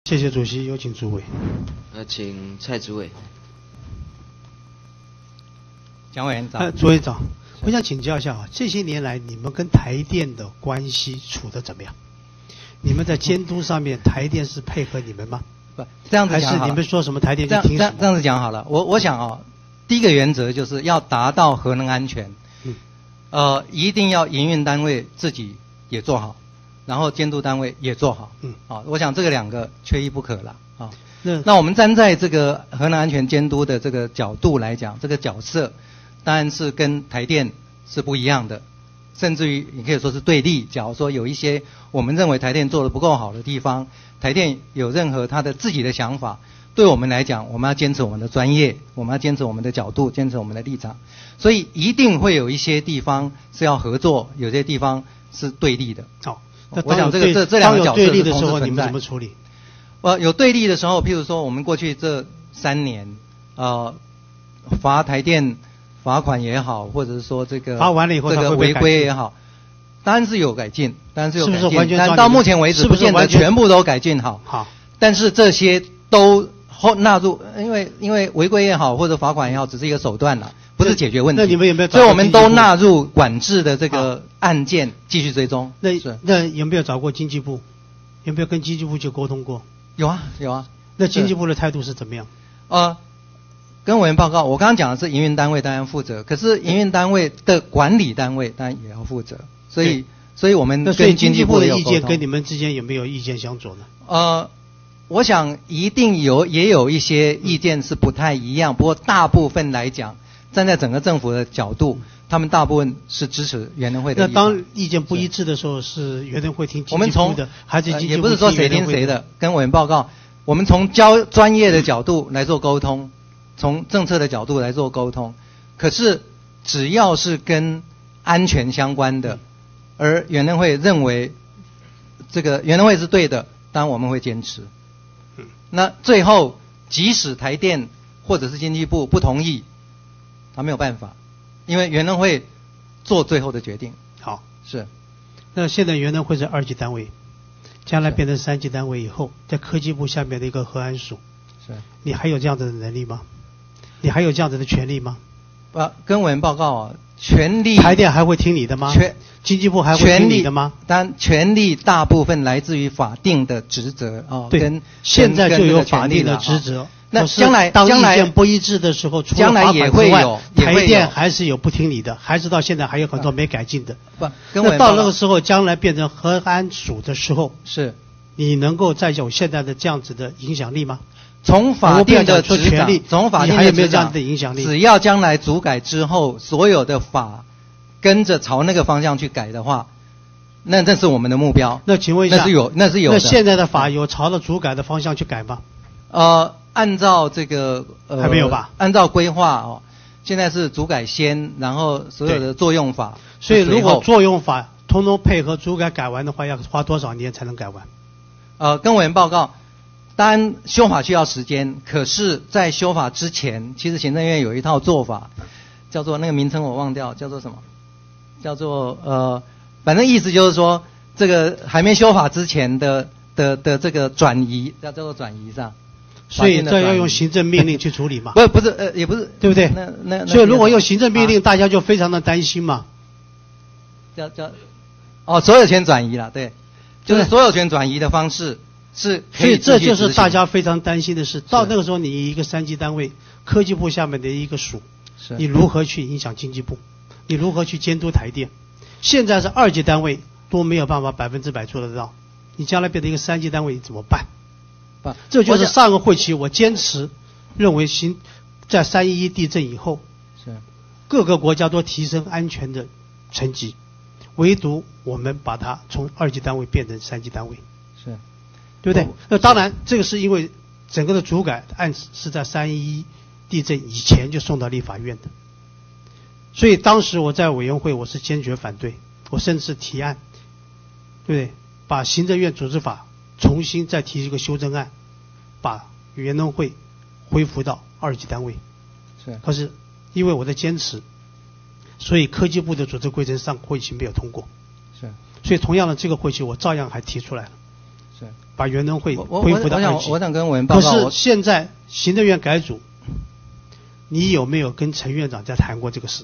谢谢主席，有请主委。 请蔡主委。 蒋委员长。 主委长，我想请教一下啊，这些年来你们跟台电的关系处得怎么样？你们在监督上面，台电是配合你们吗？ 不，这样子讲好了。 还是你们说什么台电就听什么？ 这样子讲好了。我想啊，第一个原则就是要达到核能安全。一定要营运单位自己也做好，然后监督单位也做好。我想这个两个缺一不可了啊。那我们站在这个核能安全监督的这个角度来讲，这个角色当然是跟台电是不一样的，甚至于你可以说是对立。假如说有一些我们认为台电做得不够好的地方，台电有任何他的自己的想法，对我们来讲，我们要坚持我们的专业，我们要坚持我们的角度，坚持我们的立场。所以一定会有一些地方是要合作，有些地方是对立的。 好， 我想这两个角色是同时存在。当有对立的时候， 你们怎么处理？ 有对立的时候，譬如说我们过去这3年，罚台电罚款也好，或者是说这个罚完了以后这个违规也好，当然是有改进，但到目前为止不见得全部都改进好。 好， 但是这些都纳入，因为违规也好或者罚款也好，只是一个手段啦，不是解决问题。 那你们有没有？ 所以我们都纳入管制的这个案件继续追踪。 那有没有找过经济部？有没有跟经济部就沟通过？ 有啊。 那经济部的态度是怎么样？ 跟委员报告，我刚刚讲的是营运单位当然负责，可是营运单位的管理单位当然也要负责。所以我们跟经济部的意见跟你们之间有没有意见相左呢？ 我想一定也有一些意见是不太一样，不过大部分来讲，站在整个政府的角度，他们大部分是支持原能会的。 那当意见不一致的时候，是原能会听经济部的，还是经济部？ 也不是说谁听谁的，跟委员报告，我们从专业的角度来做沟通，从政策的角度来做沟通。可是只要是跟安全相关的，而原能会认为这个原能会是对的，当然我们会坚持。那最后即使台电或者是经济部不同意，他没有办法，因为原能会做最后的决定。 好， 是。 那现在原能会是2级单位，将来变成3级单位以后，在科技部下面的一个核安署， 是。 你还有这样子的能力吗？你还有这样子的权利吗？ 跟委员报告啊，权力。 台电还会听你的吗？经济部还会听你的吗？ 当然，权力大部分来自于法定的职责啊。 对，现在就有法定的职责。 那将来当意见不一致的时候， 将来也会有， 台电还是有不听你的，还是到现在还有很多没改进的。 那到那个时候，将来变成核安署的时候， 是你能够再有现在的这样子的影响力吗？ 从法定的权利， 从法定的还有没有这样的影响力？ 只要将来主改之后，所有的法跟着朝那个方向去改的话，那这是我们的目标。 那请问一下， 那是有的。 那现在的法有朝着主改的方向去改吗？ 按照这个还没有吧？ 按照规划现在是主改先，然后所有的作用法。 所以如果作用法通通配合主改改完的话，要花多少年才能改完？ 跟委员报告，当然修法需要时间，可是在修法之前，其实行政院有一套做法，叫做那个名称我忘掉，叫做什么？叫做反正意思就是说，这个还没修法之前的这个转移，叫做转移上。 所以这要用行政命令去处理嘛？ 不是也不是， 对不对？所以如果用行政命令，大家就非常的担心嘛。 所有权转移了，对，就是所有权转移的方式是可以。 所以这就是大家非常担心的事。到那个时候，你一个3级单位，科技部下面的一个署，你如何去影响经济部？你如何去监督台电？现在是2级单位都没有办法100%做得到，你将来变成一个3级单位怎么办？这就是上个会期我坚持认为在311地震以后，各个国家都提升安全的层级，唯独我们把它从2级单位变成3级单位，对不对？那当然，这个是因为整个的主改案是在311地震以前就送到立法院的，所以当时我在委员会我是坚决反对，我甚至提案，对不对？把行政院组织法重新再提一个修正案，把原能会恢复到2级单位。可是因为我的坚持，所以科技部的组织规程上会期没有通过。所以同样的这个会期我照样还提出来了。 把原能会恢复到2级。 我想跟委员报告。 可是现在行政院改组，你有没有跟陈院长在谈过这个事？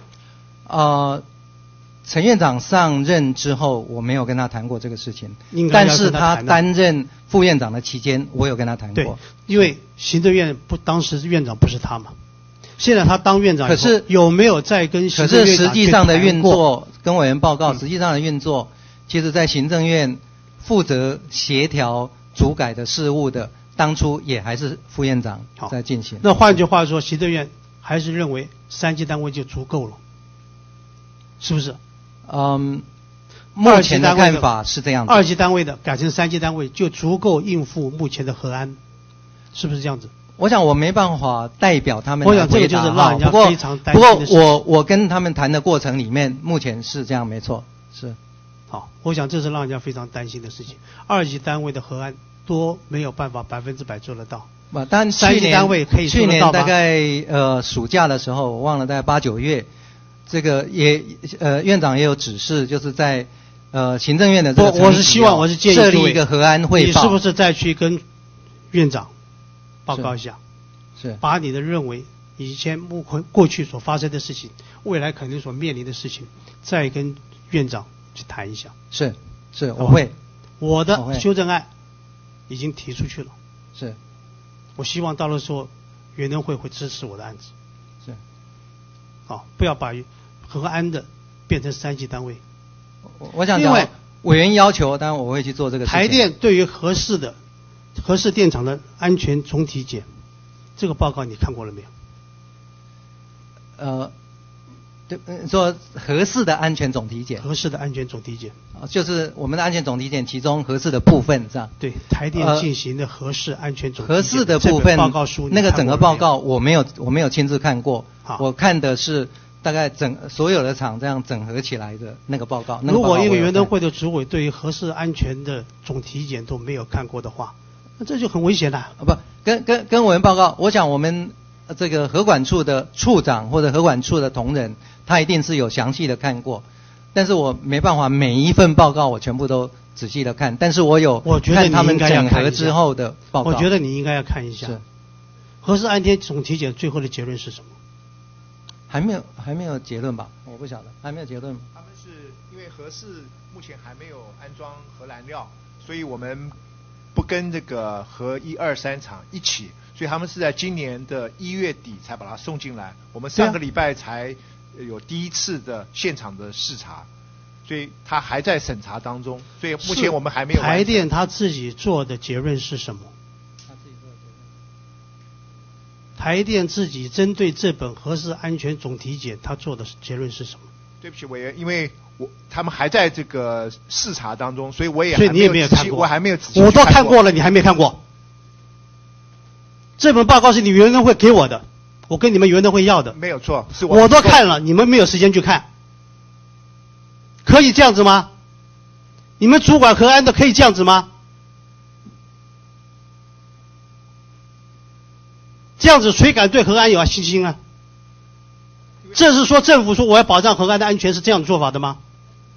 陈院长上任之后，我没有跟他谈过这个事情。但是他担任副院长的期间，我有跟他谈过。 对，因为行政院当时院长不是他嘛。现在他当院长以后， 可是有没有在跟行政院长可是实际上的运作，跟委员报告，实际上的运作，其实在行政院负责协调主改的事务的，当初也还是副院长在进行。 那换句话说，行政院还是认为3级单位就足够了，是不是？ 目前的看法是这样子。 2级单位的改成3级单位就足够应付目前的核安，是不是这样子？ 我想我没办法代表他们。 我想这个就是让人家非常担心的事情。 不过我跟他们谈的过程里面，目前是这样，没错，是。 好，我想这是让人家非常担心的事情。2级单位的核安都没有办法100%做得到。 但 3级单位可以做得到吗？ 去年大概暑假的时候，我忘了大概8、9月，这个院长也有指示，就是在行政院的这个我是希望我是建议设立一个核安汇报。 你是不是再去跟院长报告一下？ 是把你的认为以前过去所发生的事情，未来可能所面临的事情，再跟院长去谈一下。 是，我会。 我的修正案已经提出去了。 是。 我希望到了时候，原能会支持我的案子。 是。 好，不要把核安的变成3级单位。 我想讲，委员要求，当然我会去做这个事情。 台电对于核四电厂的安全总体检，这个报告你看过了没有？ 说核四的安全总体检。 核四的安全总体检。 就是我们的安全总体检，其中核四的部分这样。 对，台电进行的核四安全总体检。 核四的部分报告书， 那个整个报告我没有亲自看过。我看的是大概所有的厂这样整合起来的那个报告。 如果一个原能会的主委对于核四安全的总体检都没有看过的话，那这就很危险了。 跟委员报告，我想我们这个核管处的处长或者核管处的同仁，他一定是有详细的看过，但是我没办法每一份报告我全部都仔细的看，但是我看他们整合之后的报告。 我觉得你应该要看一下。 是。 核四安全总体检最后的结论是什么？ 还没有结论吧？我不晓得，还没有结论。 他们是因为核四目前还没有安装核燃料，所以我们不跟这个核1、2、3厂一起，所以他们是在今年的1月底才把它送进来。我们上个礼拜才有第一次的现场的视察，所以他还在审查当中，所以目前我们还没有完成。 台电他自己做的结论是什么？台电自己针对这本核四安全总体检，他做的结论是什么？ 对不起，委员，因为他们还在这个视察当中，所以我也所以你也没有看过， 我还没有仔细我都看过了，你还没看过？这本报告是你原能会给我的，我跟你们原能会要的， 没有错，是我都看了，你们没有时间去看，可以这样子吗？你们主管核安的可以这样子吗？这样子谁敢对核安有信心啊？这是说政府说我要保障核安的安全是这样做法的吗？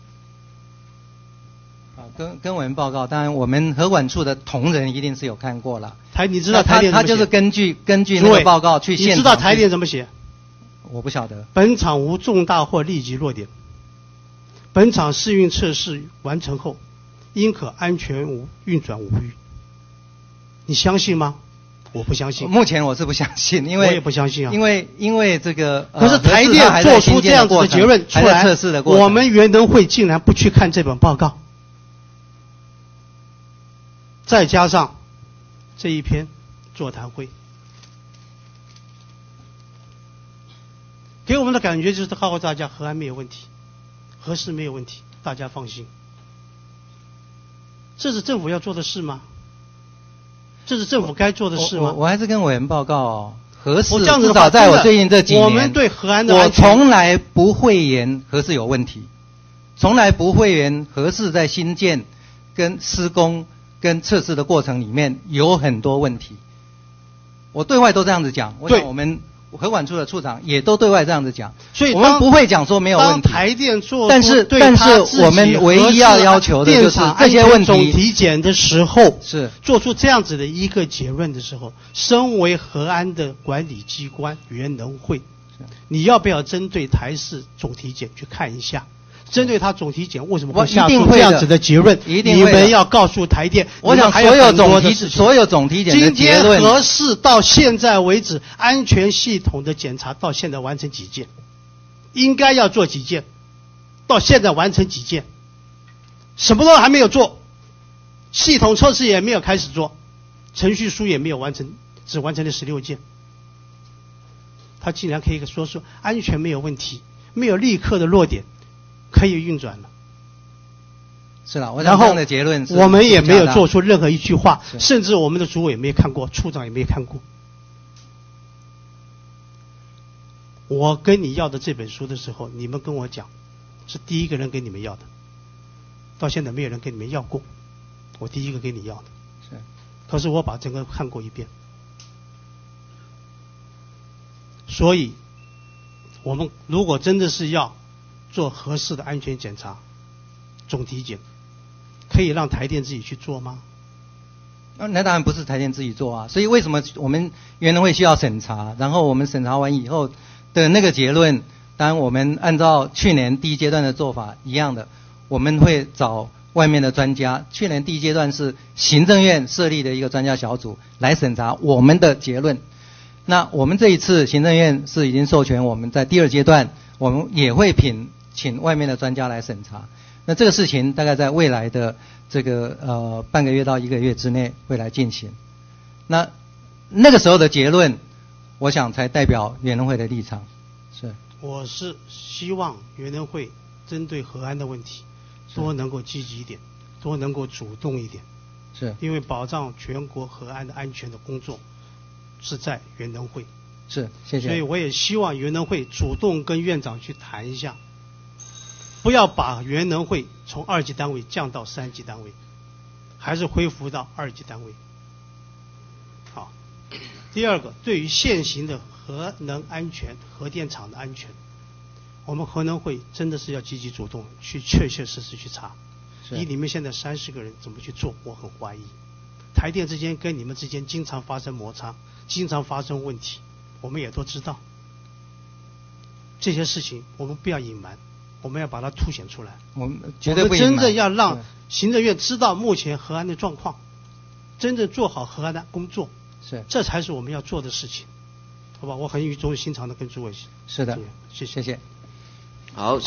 跟委员报告，当然我们核管处的同仁一定是有看过了。 你知道台电怎么写？ 他就是根据那个报告去现场。 你知道台电怎么写？ 我不晓得。 本厂无重大或立即弱点。本厂试运测试完成后，应可安全运转无虞。你相信吗？我不相信。 目前我是不相信，因为我也不相信啊。 因为这个可是台电做出这样子的结论出来，我们原能会竟然不去看这本报告，再加上这一篇座谈会，给我们的感觉就是告诉大家核安没有问题，核四没有问题，大家放心。这是政府要做的事吗？这是政府该做的事吗？ 我还是跟委员报告核四至少在我最近这几年， 我们对核安的安全，我从来不讳言核四有问题，从来不讳言核四在新建、跟施工、跟测试的过程里面有很多问题。我对外都这样子讲。我想核管处的处长也都对外这样子讲， 所以我们不会讲说没有问题。 当台电做但是我们唯一要求的就是这些问题总体检的时候是做出这样子的一个结论的时候，身为核安的管理机关原能会，你要不要针对台视总体检去看一下？针对他总体检为什么会下出这样子的结论？你们要告诉台电。 我想所有总体检的结论， 今天核四到现在为止，安全系统的检查到现在完成几件？应该要做几件？到现在完成几件？什么都还没有做，系统测试也没有开始做，程序书也没有完成，只完成了16件。他竟然可以说安全没有问题，没有立刻的落点。可以运转了， 是了。然后的结论是我们也没有做出任何一句话，甚至我们的主委也没看过，处长也没看过。我跟你要的这本书的时候，你们跟我讲，是第一个人跟你们要的，到现在没有人跟你们要过，我第一个给你要的。 是， 可是我把整个看过一遍，所以我们如果真的是要做合适的安全检查、总体检，可以让台电自己去做吗？ 那当然不是台电自己做啊。所以为什么我们原能会需要审查？然后我们审查完以后的那个结论，当然我们按照去年第一阶段的做法一样的，我们会找外面的专家。去年第一阶段是行政院设立的一个专家小组来审查我们的结论。那我们这一次行政院是已经授权我们在第二阶段，我们也会请外面的专家来审查。那这个事情大概在未来的这个半个月到1个月之内会来进行。那个时候的结论，我想才代表原能会的立场。是， 我是希望原能会针对核安的问题多能够积极一点，多能够主动一点。 是， 因为保障全国核安的安全的工作是在原能会。 是，谢谢。 所以我也希望原能会主动跟院长去谈一下，不要把原能会从2级单位降到3级单位，还是恢复到2级单位。好，第二个，对于现行的核能安全、核电厂的安全，我们核能会真的是要积极主动去确确实实去查。以你们现在30个人怎么去做，我很怀疑。台电之间跟你们之间经常发生摩擦，经常发生问题，我们也都知道。这些事情我们不要隐瞒，我们要把它凸显出来。 我们绝对不隐瞒。 我们真正要让行政院知道目前核安的状况，真正做好核安的工作， 是， 这才是我们要做的事情，好吧？我很语重心长的跟诸位。 是的， 谢谢。 好。